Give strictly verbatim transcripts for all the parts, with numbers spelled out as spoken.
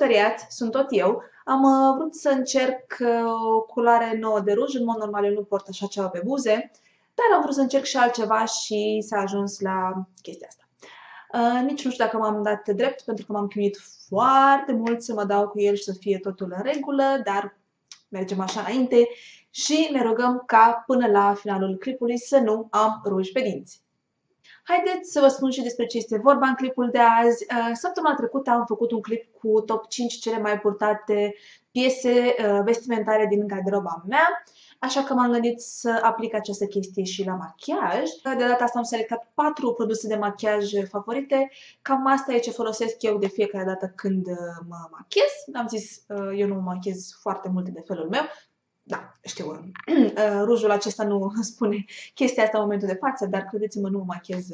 speriați, sunt tot eu. Am uh, vrut să încerc uh, o culoare nouă de ruj. În mod normal eu nu port așa ceva pe buze, dar am vrut să încerc și altceva și s-a ajuns la chestia asta. Uh, nici nu știu dacă m-am dat drept, pentru că m-am chinuit foarte mult să mă dau cu el și să fie totul în regulă, dar mergem așa înainte și ne rugăm ca până la finalul clipului să nu am ruj pe dinți. Haideți să vă spun și despre ce este vorba în clipul de azi. Săptămâna trecută am făcut un clip cu top cinci cele mai purtate piese vestimentare din garderoba mea, așa că m-am gândit să aplic această chestie și la machiaj. De data asta am selectat patru produse de machiaj favorite. Cam asta e ce folosesc eu de fiecare dată când mă machez. Am zis, eu nu mă machez foarte multe de felul meu. Da, știu, rujul acesta nu spune chestia asta în momentul de față, dar credeți-mă, nu mă machez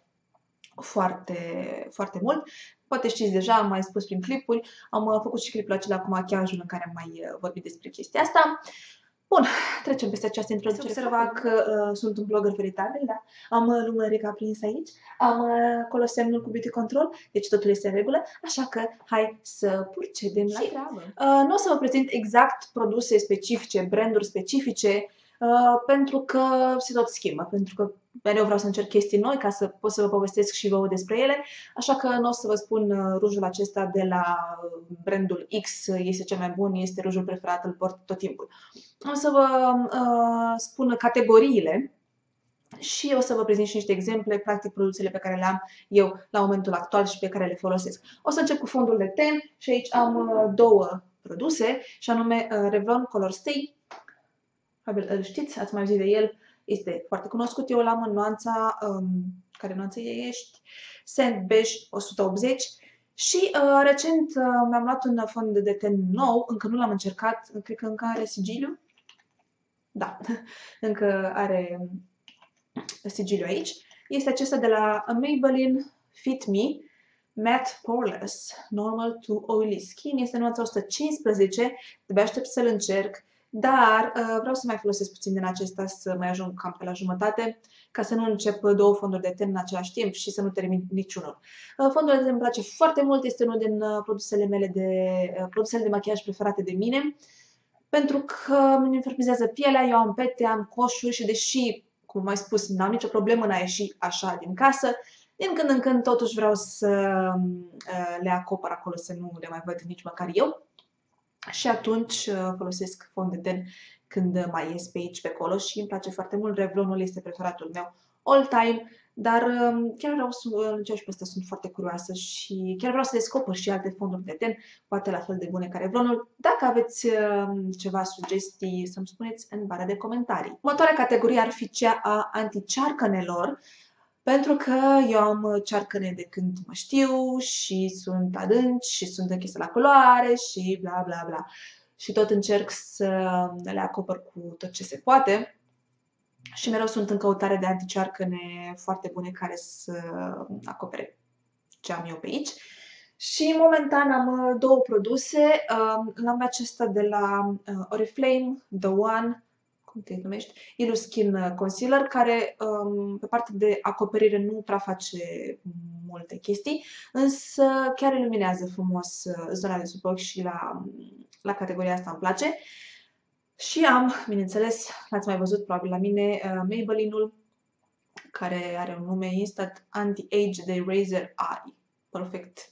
foarte, foarte mult. Poate știți deja, am mai spus prin clipuri, am făcut și clipul acela cu machiajul în care am mai vorbit despre chestia asta. Bun, trecem peste această introducere. Se observa că uh, sunt un blogger veritabil, da? Am uh, lumânărica prins aici, am uh, acolo semnul cu Beauty Control, deci totul este în regulă, așa că hai să procedem la treabă. Uh, nu o să vă prezint exact produse specifice, branduri specifice, uh, pentru că se tot schimbă, pentru că mereu vreau să încerc chestii noi ca să pot să vă povestesc și vouă despre ele, așa că nu o să vă spun uh, rujul acesta de la brandul X este cel mai bun, este rujul preferat, îl port tot timpul. O să vă uh, spun categoriile și o să vă prezint și niște exemple, practic produsele pe care le am eu la momentul actual și pe care le folosesc. O să încep cu fondul de ten și aici am uh, două produse, și anume uh, Revlon Color Stay. Probabil îl știți, ați mai auzit de el, este foarte cunoscut. Eu l-am în nuanța, um, care nuanță ești? Sand Beige o sută optzeci. Și uh, recent uh, mi-am luat un fond de ten nou, încă nu l-am încercat, cred că încă are sigiliu. Da, încă are sigiliu aici. Este acesta de la Maybelline Fit Me Matte Poreless Normal to Oily Skin. Este nuanța o sută cincisprezece, de aștept să-l încerc, dar uh, vreau să mai folosesc puțin din acesta, să mai ajung cam pe la jumătate, ca să nu încep două fonduri de ten în același timp și să nu termin niciunul. Uh, fondul de ten îmi place foarte mult, este unul din uh, produsele mele de, uh, produsele de machiaj preferate de mine, pentru că îmi înfermizează pielea, eu am pete, am coșuri și deși, cum am mai spus, n-am nicio problemă în a ieși așa din casă, din când în când totuși vreau să uh, le acopăr acolo, să nu le mai văd nici măcar eu. Și atunci folosesc fond de ten când mai ies pe aici, pe acolo și îmi place foarte mult. Revlonul este preferatul meu all time, dar chiar vreau să încerc și pe ăsta, sunt foarte curioasă și chiar vreau să descoper și alte fonduri de ten, poate la fel de bune ca Revlonul. Dacă aveți ceva sugestii, să-mi spuneți în bara de comentarii. Următoarea categorie ar fi cea a anticearcănelor, pentru că eu am cearcăne de când mă știu și sunt adânci și sunt închise la culoare și bla bla bla. Și tot încerc să le acopăr cu tot ce se poate și mereu sunt în căutare de anticearcăne foarte bune care să acopere ce am eu pe aici. Și momentan am două produse, l-am acesta de la Oriflame, The One, cum te numești, Illuskin Concealer, care pe partea de acoperire nu prea face multe chestii, însă chiar iluminează frumos zona de sub ochi și la, la categoria asta îmi place. Și am, bineînțeles, l-ați mai văzut probabil la mine, Maybelline-ul, care are un nume Instant Anti-Age de Razor Eye. Perfect.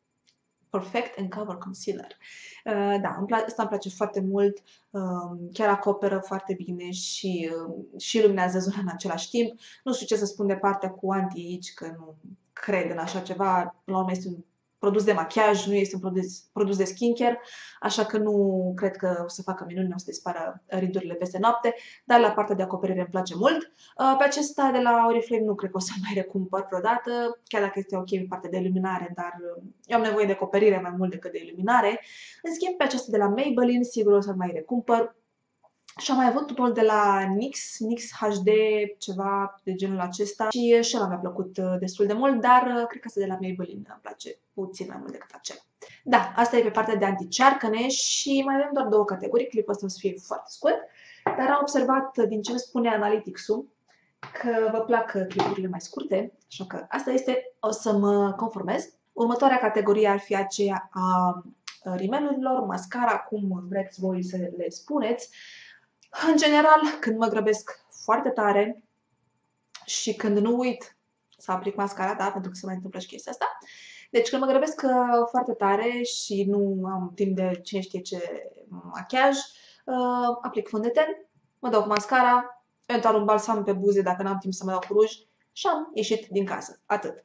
Perfect and Cover Concealer. Uh, da, asta îmi place foarte mult, uh, chiar acoperă foarte bine și, uh, și iluminează zona în același timp. Nu știu ce să spun de partea cu anti-age, că nu cred în așa ceva. La urmă este un produs de machiaj, nu este un produs, produs de skincare, așa că nu cred că o să facă minuni, o să dispară ridurile peste noapte, dar la partea de acoperire îmi place mult. Pe acesta de la Oriflame nu cred că o să mai recumpăr vreodată, chiar dacă este ok în partea de iluminare, dar eu am nevoie de acoperire mai mult decât de iluminare. În schimb, pe acesta de la Maybelline, sigur o să mai recumpăr. Și am mai avut unul de la NYX, NYX H D, ceva de genul acesta și și ăla mi-a plăcut destul de mult, dar cred că asta de la Maybelline îmi place puțin mai mult decât acela. Da, asta e pe partea de anticearcăne și mai avem doar două categorii, clipul ăsta o să fie foarte scurt, dar am observat din ce îmi spune Analytics-ul că vă plac clipurile mai scurte, așa că asta este, o să mă conformez. Următoarea categorie ar fi aceea a rimelurilor, mascara, cum vreți voi să le spuneți. În general, când mă grăbesc foarte tare și când nu uit să aplic mascara, da, pentru că se mai întâmplă și chestia asta. Deci când mă grăbesc foarte tare și nu am timp de cine știe ce machiaj, aplic fond de ten, mă dau cu mascara, eventual un balsam pe buze dacă n-am timp să mă dau cu ruj și am ieșit din casă. Atât.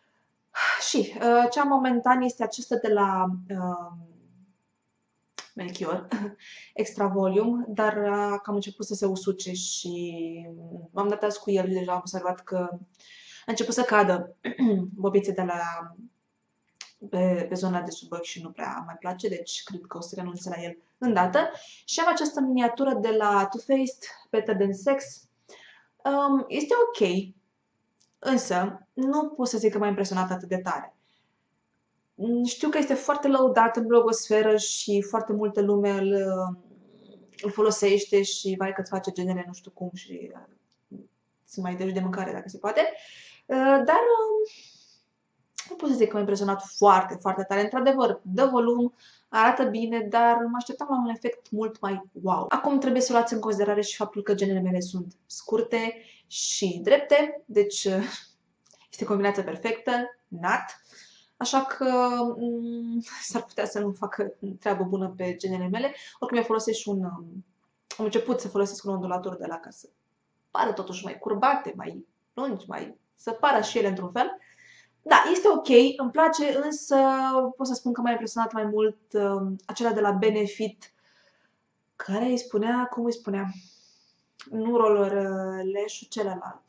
Și cea momentan este acesta de la uh, Melchior, Extra Volume, dar a cam început să se usuce și m-am dat azi cu el, deja am observat că a început să cadă bobițe de la pe, pe zona de sub ochi și nu prea mai place, deci cred că o să renunț la el îndată. Și am această miniatură de la Too Faced, Better Than Sex. Um, este ok, însă nu pot să zic că m-a impresionat atât de tare. Știu că este foarte lăudat în blogosferă și foarte multă lume îl, îl folosește și vai că îți face genele nu știu cum și îți mai dăși de mâncare dacă se poate. Dar nu pot să zic că m-a impresionat foarte, foarte tare. Într-adevăr, dă volum, arată bine, dar mă așteptam la un efect mult mai wow. Acum trebuie să luați în considerare și faptul că genele mele sunt scurte și drepte, deci este combinația perfectă, nat. Așa că s-ar putea să nu facă treabă bună pe genele mele. Oricum eu folosesc și un... Am început să folosesc un ondulator de la casă. Pară totuși mai curbate, mai lungi, mai... să pară și ele într-un fel. Da, este ok, îmi place, însă pot să spun că m-a impresionat mai mult uh, acela de la Benefit, care îi spunea, cum îi spunea? Nu Roller Lash, celălalt.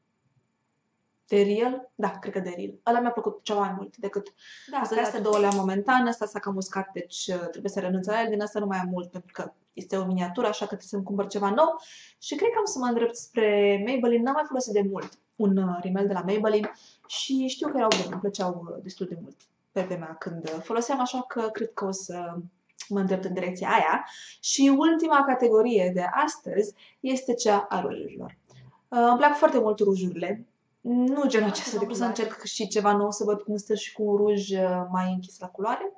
De Real? Da, cred că de Real. Ăla mi-a plăcut ceva mai mult decât... Da, astea, astea două le-am momentan, ăsta s-a cam uscat, deci trebuie să renunț la el, din asta nu mai am mult, pentru că este o miniatură, așa că trebuie să-mi cumpăr ceva nou. Și cred că am să mă îndrept spre Maybelline, n-am mai folosit de mult un uh, rimel de la Maybelline și știu că erau buni, îmi plăceau destul de mult pe vremea când foloseam, așa că cred că o să mă îndrept în direcția aia. Și ultima categorie de astăzi este cea a rujurilor. Uh, îmi plac foarte mult rujurile. Nu genul acesta, decât să încerc și ceva nou, să văd cum stă și cu un ruj mai închis la culoare.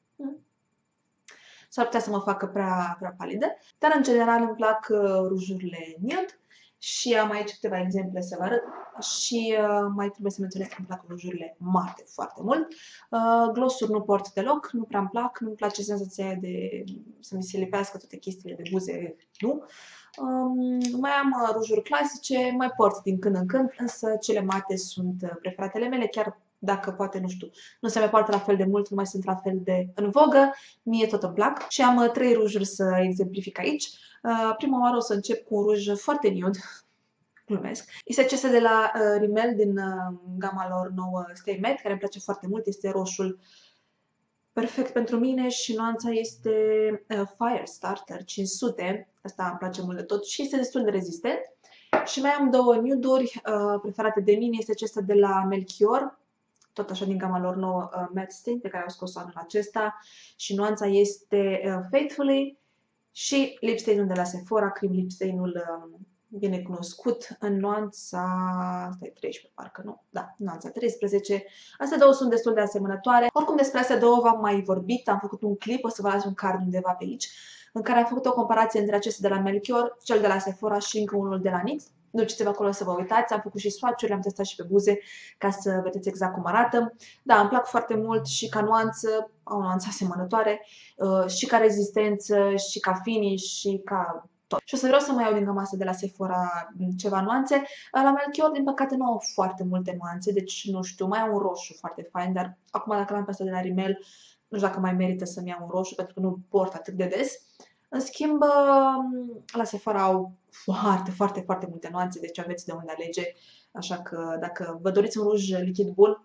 S-ar putea să mă facă prea, prea palidă, dar în general îmi plac rujurile nude și am aici câteva exemple să vă arăt și uh, mai trebuie să menționez că îmi plac rujurile mate foarte mult. Uh, glossuri nu port deloc, nu prea îmi plac, nu-mi place senzația de să mi se lipească toate chestiile de buze, nu. Um, mai am uh, rujuri clasice, mai port din când în când, însă cele mate sunt uh, preferatele mele, chiar dacă poate, nu știu, nu se mai poartă la fel de mult, nu mai sunt la fel de în vogă, mie tot îmi plac. Și am uh, trei rujuri să exemplific aici. Uh, prima oară o să încep cu un ruj foarte nude, glumesc. Este acesta de la uh, Rimmel din uh, gama lor nouă Stay Matte, care îmi place foarte mult, este roșul perfect pentru mine și nuanța este uh, Fire Starter cinci sute, asta îmi place mult de tot și este destul de rezistent. Și mai am două nude-uri uh, preferate de mine, este acesta de la Melchior, tot așa din gama lor nouă uh, Matte Stain, pe care au scos-o anul acesta și nuanța este uh, Faithfully și lip stain-ul de la Sephora, Cream Lip Stain-ul uh, bine cunoscut în nuanța, asta e treisprezece parcă, nu? Da, nuanța treisprezece. Astea două sunt destul de asemănătoare. Oricum despre astea două v-am mai vorbit, am făcut un clip, o să vă las un card undeva pe aici, în care am făcut o comparație între acestea de la Melchior, cel de la Sephora și încă unul de la N Y X. Duceți-vă acolo să vă uitați, am făcut și swatch-uri, le-am testat și pe buze ca să vedeți exact cum arată. Da, îmi plac foarte mult și ca nuanță, au o nuanță asemănătoare, și ca rezistență, și ca finish, și ca tot. Și o să vreau să mai iau din gama asta de la Sephora ceva nuanțe. La Melchior, din păcate, nu au foarte multe nuanțe, deci nu știu, mai au un roșu foarte fain, dar acum dacă l-am pe asta de la Rimmel, nu știu dacă mai merită să-mi iau un roșu, pentru că nu port atât de des. În schimb, la Sephora au foarte, foarte, foarte multe nuanțe, deci aveți de unde alege. Așa că dacă vă doriți un ruj lichid bun,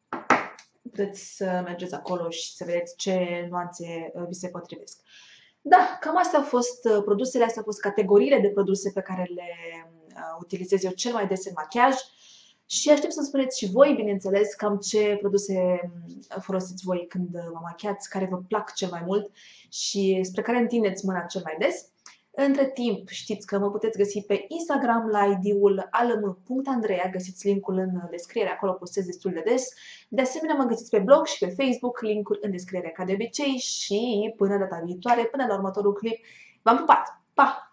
puteți să mergeți acolo și să vedeți ce nuanțe vi se potrivesc. Da, cam astea au fost produsele, astea au fost categoriile de produse pe care le utilizez eu cel mai des în machiaj. Și aștept să-mi spuneți și voi, bineînțeles, cam ce produse folosiți voi când vă machiați, care vă plac cel mai mult și spre care întindeți mâna cel mai des. Între timp, știți că mă puteți găsi pe Instagram la I D-ul alm punct andreea, găsiți linkul în descriere, acolo postez destul de des. De asemenea, mă găsiți pe blog și pe Facebook, linkul în descriere ca de obicei și până data viitoare, până la următorul clip. V-am pupat! Pa!